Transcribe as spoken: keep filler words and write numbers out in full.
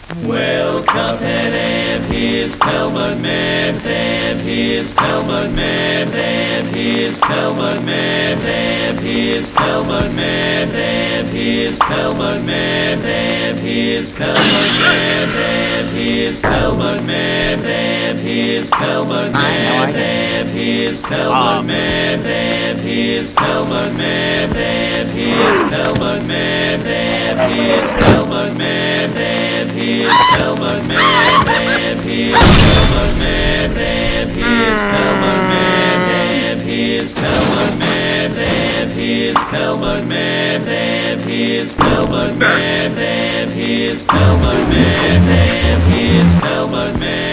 Well, Cuphead and his Pelmon Man, and his Pelmon Man, and his Pelmon Man, and his Pelmon Man, and his Pelmon Man, and his Pelmon Man, and his Pelmon Man, and his Pelmon Man, and his Pelmon Man, and his Pelmon Man, and his Pelmon Man, and his Pelmon Man, and his Pelmon Man, and his Pelmon Man, and his Pelmon Man, and his Pelmon Man, and his Pelmon Man, and his Pelmon Man, and his Pelmon Man, and his Pelmon Man.